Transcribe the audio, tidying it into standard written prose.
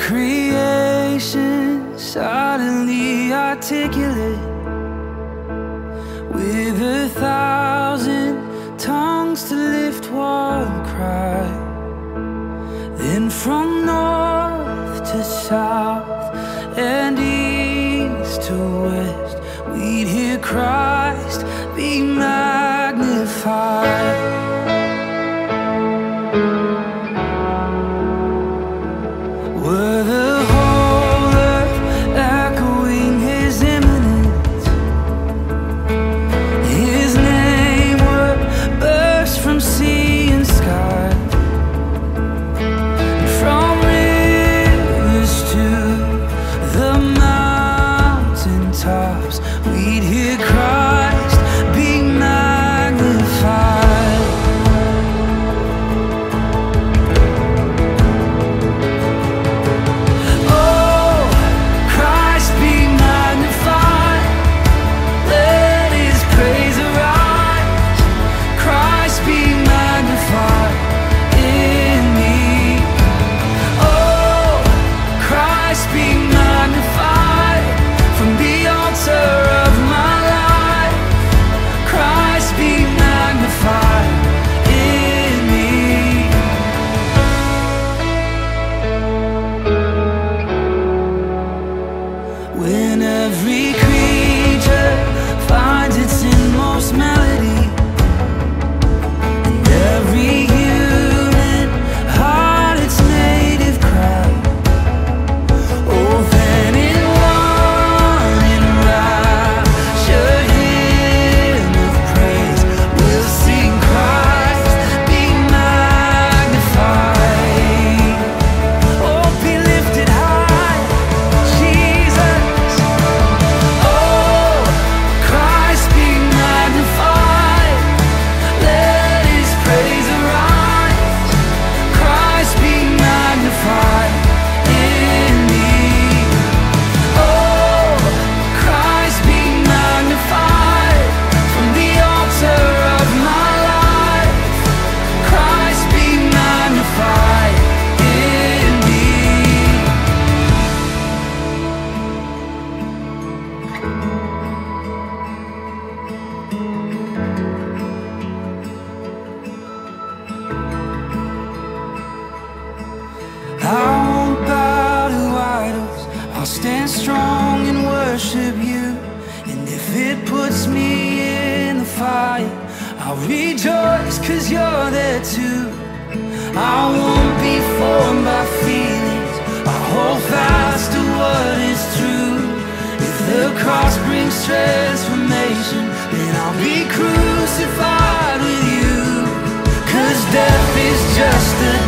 creation suddenly articulate with 1,000 tongues to lift one cry. Then from north to south and east to west, we'd hear Christ be magnified. Were the whole earth echoing His imminence, His name would burst from sea and sky, and from rivers to the mountain tops, we'd hear Christ be magnified. When every creature finds its inmost melody, and every human heart its native cry, oh, then in one enraptured hymn of praise we'll sing Christ be magnified. Oh, be lifted high, Jesus. I won't bow to idols, I'll stand strong and worship you. And if it puts me in the fire, I'll rejoice 'cause you're there too. I won't be formed by feelings, I'll hold fast to what is true. If the cross brings transformation, then I'll be crucified with you. 'Cause death is just a